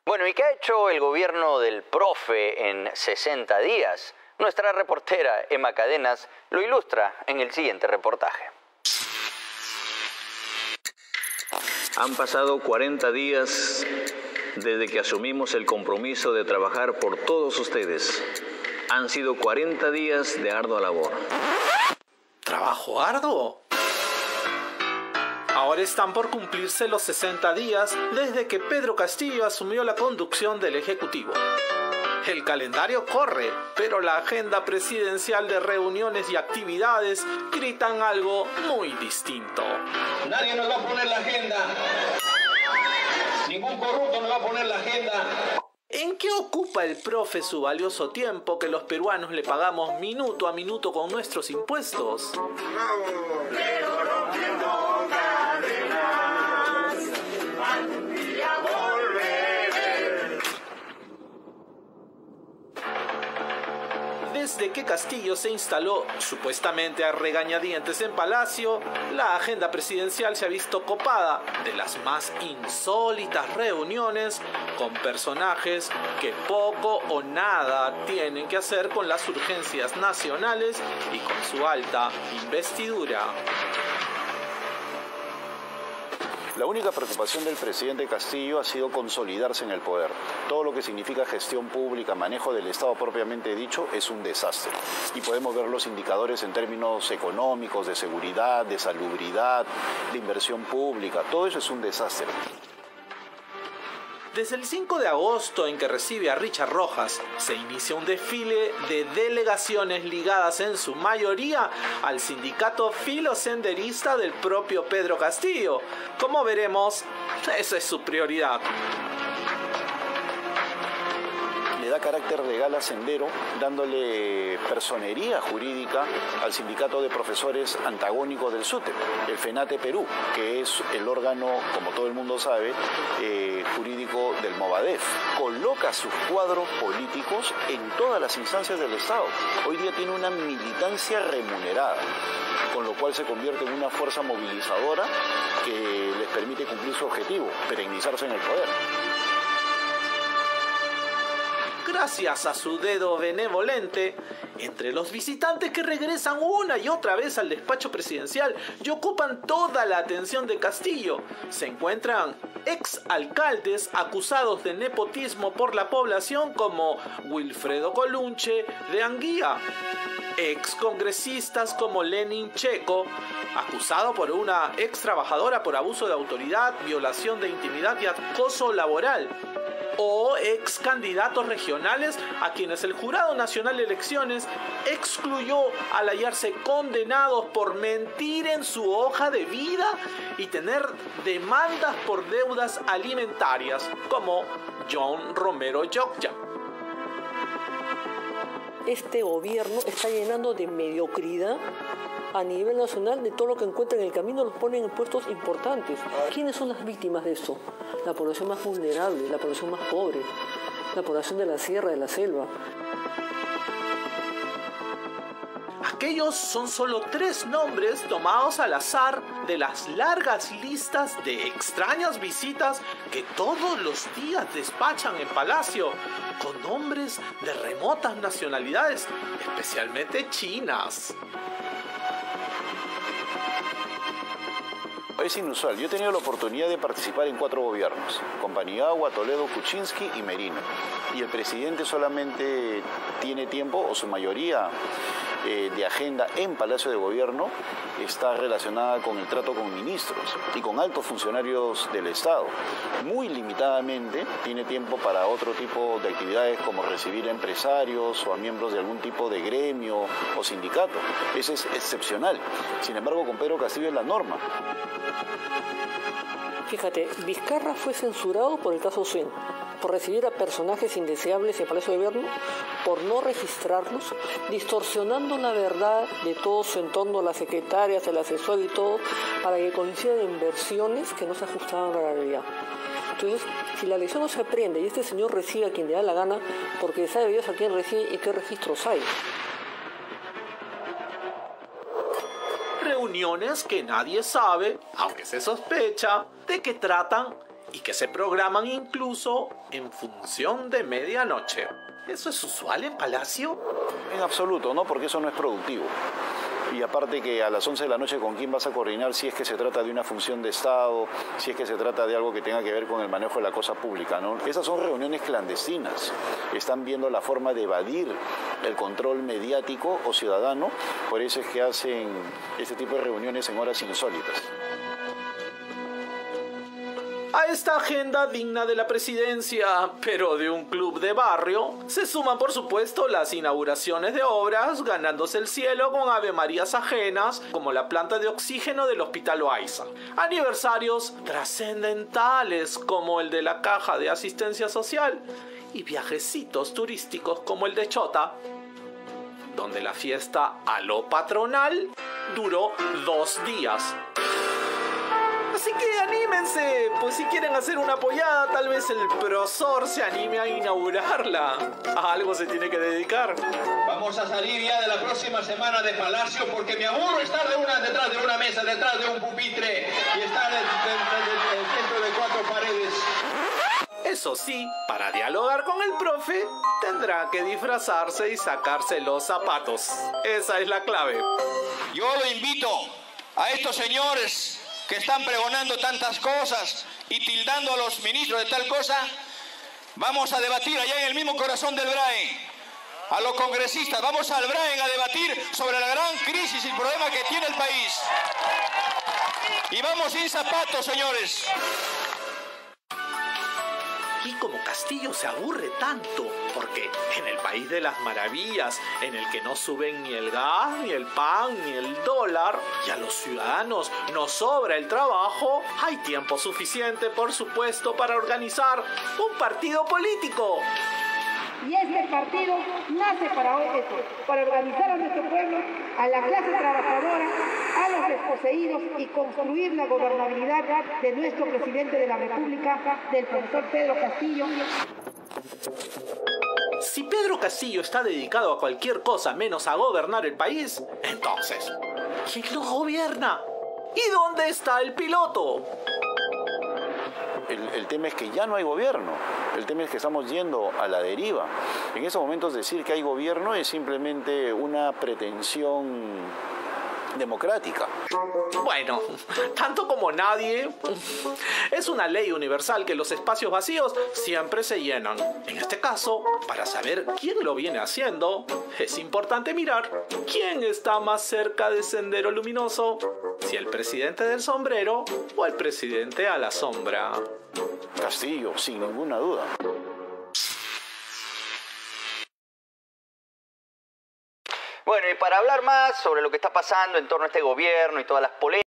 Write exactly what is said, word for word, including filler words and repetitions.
Bueno, ¿y qué ha hecho el gobierno del profe en sesenta días? Nuestra reportera Emma Cadenas lo ilustra en el siguiente reportaje. Han pasado cuarenta días desde que asumimos el compromiso de trabajar por todos ustedes. Han sido cuarenta días de ardua labor. ¿Trabajo arduo? Ahora están por cumplirse los sesenta días desde que Pedro Castillo asumió la conducción del Ejecutivo. El calendario corre, pero la agenda presidencial de reuniones y actividades gritan algo muy distinto. Nadie nos va a poner la agenda. Ningún corrupto nos va a poner la agenda. ¿En qué ocupa el profe su valioso tiempo que los peruanos le pagamos minuto a minuto con nuestros impuestos? Pero rompiendo cadenas, algún día volveré. Desde que Castillo se instaló supuestamente a regañadientes en Palacio, la agenda presidencial se ha visto copada de las más insólitas reuniones con personajes que poco o nada tienen que hacer con las urgencias nacionales y con su alta investidura. La única preocupación del presidente Castillo ha sido consolidarse en el poder. Todo lo que significa gestión pública, manejo del Estado propiamente dicho, es un desastre. Y podemos ver los indicadores en términos económicos, de seguridad, de salubridad, de inversión pública. Todo eso es un desastre. Desde el cinco de agosto, en que recibe a Richard Rojas, se inicia un desfile de delegaciones ligadas en su mayoría al sindicato filosenderista del propio Pedro Castillo. Como veremos, esa es su prioridad. Le da carácter legal a Sendero, dándole personería jurídica al sindicato de profesores antagónico del SUTEP, el FENATE Perú, que es el órgano, como todo el mundo sabe, eh, jurídico del Movadef. Coloca sus cuadros políticos en todas las instancias del Estado. Hoy día tiene una militancia remunerada, con lo cual se convierte en una fuerza movilizadora que les permite cumplir su objetivo, perennizarse en el poder. Gracias a su dedo benevolente, entre los visitantes que regresan una y otra vez al despacho presidencial y ocupan toda la atención de Castillo, se encuentran ex alcaldes acusados de nepotismo por la población como Wilfredo Colunche de Anguía, ex congresistas como Lenin Checo, acusado por una ex trabajadora por abuso de autoridad, violación de intimidad y acoso laboral, o ex candidatos regionales a quienes el Jurado Nacional de Elecciones excluyó al hallarse condenados por mentir en su hoja de vida y tener demandas por deudas alimentarias, como John Romero Yocya. Este gobierno está llenando de mediocridad a nivel nacional de todo lo que encuentra en el camino, los ponen en puestos importantes. ¿Quiénes son las víctimas de eso? La población más vulnerable, la población más pobre, la población de la sierra, de la selva. Aquellos son solo tres nombres tomados al azar de las largas listas de extrañas visitas que todos los días despachan en Palacio, con nombres de remotas nacionalidades, especialmente chinas. Es inusual. Yo he tenido la oportunidad de participar en cuatro gobiernos, con Paniagua, Toledo, Kuczynski y Merino. Y el presidente solamente tiene tiempo, o su mayoría eh, de agenda en Palacio de Gobierno está relacionada con el trato con ministros y con altos funcionarios del Estado. Muy limitadamente tiene tiempo para otro tipo de actividades como recibir a empresarios o a miembros de algún tipo de gremio o sindicato. Eso es excepcional. Sin embargo, con Pedro Castillo es la norma. Fíjate, Vizcarra fue censurado por el caso Zen, por recibir a personajes indeseables en Palacio de Gobierno, por no registrarlos, distorsionando la verdad de todo su entorno, las secretarias, el asesor y todo, para que coincidan en versiones que no se ajustaban a la realidad. Entonces, si la lección no se aprende y este señor recibe a quien le da la gana, porque sabe Dios a quién recibe y qué registros hay. Reuniones que nadie sabe, aunque se sospecha, de qué tratan y que se programan incluso en función de medianoche. ¿Eso es usual en Palacio? En absoluto, ¿no? Porque eso no es productivo. Y aparte que a las once de la noche con quién vas a coordinar si es que se trata de una función de Estado, si es que se trata de algo que tenga que ver con el manejo de la cosa pública, ¿no? Esas son reuniones clandestinas. Están viendo la forma de evadir el control mediático o ciudadano, por eso es que hacen este tipo de reuniones en horas insólitas. A esta agenda digna de la presidencia, pero de un club de barrio, se suman por supuesto las inauguraciones de obras ganándose el cielo con avemarías ajenas, como la planta de oxígeno del Hospital Loaiza. Aniversarios trascendentales como el de la Caja de Asistencia Social y viajecitos turísticos como el de Chota, donde la fiesta a lo patronal duró dos días. Así que anímense, pues si quieren hacer una pollada, tal vez el Prosor se anime a inaugurarla. A algo se tiene que dedicar. Vamos a salir ya de la próxima semana de Palacio porque me aburro estar de una, detrás de una mesa, detrás de un pupitre y estar dentro de cuatro paredes. Eso sí, para dialogar con el profe, tendrá que disfrazarse y sacarse los zapatos. Esa es la clave. Yo lo invito a estos señores que están pregonando tantas cosas y tildando a los ministros de tal cosa, vamos a debatir allá en el mismo corazón del Braen. A los congresistas, vamos al Braen a debatir sobre la gran crisis y problema que tiene el país. Y vamos sin zapatos, señores. Y como Castillo se aburre tanto, porque en el país de las maravillas, en el que no suben ni el gas, ni el pan, ni el dólar, y a los ciudadanos nos sobra el trabajo, hay tiempo suficiente, por supuesto, para organizar un partido político. Y este partido nace para eso, para organizar a nuestro pueblo, a la clase trabajadora, a los desposeídos y construir la gobernabilidad de nuestro presidente de la República, del profesor Pedro Castillo. Si Pedro Castillo está dedicado a cualquier cosa menos a gobernar el país, entonces, ¿quién lo gobierna? ¿Y dónde está el piloto? El, el tema es que ya no hay gobierno, el tema es que estamos yendo a la deriva. En esos momentos decir que hay gobierno es simplemente una pretensión democrática. Bueno, tanto como nadie, es una ley universal que los espacios vacíos siempre se llenan. En este caso, para saber quién lo viene haciendo, es importante mirar quién está más cerca del sendero luminoso, si el presidente del sombrero o el presidente a la sombra. Castillo, sin ninguna duda. Bueno, y para hablar más sobre lo que está pasando en torno a este gobierno y todas las polémicas,